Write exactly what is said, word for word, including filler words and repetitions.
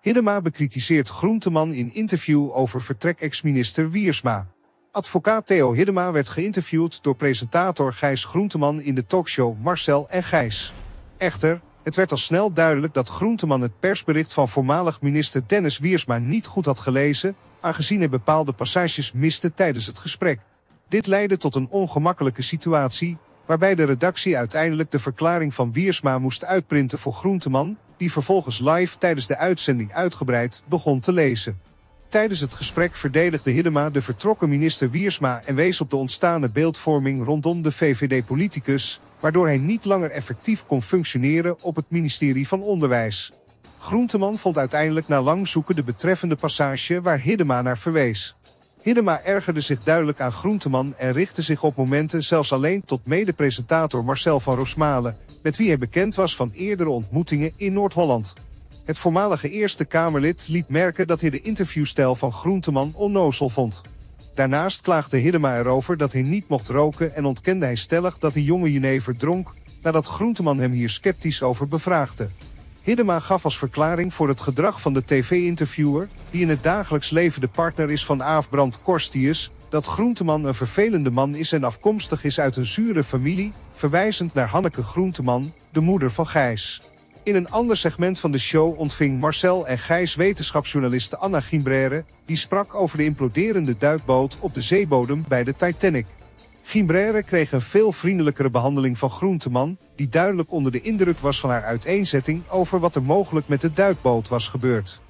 Hiddema bekritiseert Groenteman in interview over vertrek ex-minister Wiersma. Advocaat Theo Hiddema werd geïnterviewd door presentator Gijs Groenteman in de talkshow Marcel en Gijs. Echter, het werd al snel duidelijk dat Groenteman het persbericht van voormalig minister Dennis Wiersma niet goed had gelezen, aangezien hij bepaalde passages miste tijdens het gesprek. Dit leidde tot een ongemakkelijke situatie, waarbij de redactie uiteindelijk de verklaring van Wiersma moest uitprinten voor Groenteman, die vervolgens live tijdens de uitzending uitgebreid begon te lezen. Tijdens het gesprek verdedigde Hiddema de vertrokken minister Wiersma en wees op de ontstane beeldvorming rondom de V V D-politicus, waardoor hij niet langer effectief kon functioneren op het ministerie van Onderwijs. Groenteman vond uiteindelijk na lang zoeken de betreffende passage waar Hiddema naar verwees. Hiddema ergerde zich duidelijk aan Groenteman en richtte zich op momenten zelfs alleen tot mede-presentator Marcel van Roosmalen, met wie hij bekend was van eerdere ontmoetingen in Noord-Holland. Het voormalige Eerste Kamerlid liet merken dat hij de interviewstijl van Groenteman onnozel vond. Daarnaast klaagde Hiddema erover dat hij niet mocht roken en ontkende hij stellig dat hij jonge jenever dronk, nadat Groenteman hem hier sceptisch over bevraagde. Hiddema gaf als verklaring voor het gedrag van de tv-interviewer, die in het dagelijks leven de partner is van Aaf Brand Korstius, dat Groenteman een vervelende man is en afkomstig is uit een zure familie, verwijzend naar Hanneke Groenteman, de moeder van Gijs. In een ander segment van de show ontving Marcel en Gijs wetenschapsjournaliste Anna Gimbrère, die sprak over de imploderende duikboot op de zeebodem bij de Titanic. Gimbrère kreeg een veel vriendelijkere behandeling van Groenteman, die duidelijk onder de indruk was van haar uiteenzetting over wat er mogelijk met de duikboot was gebeurd.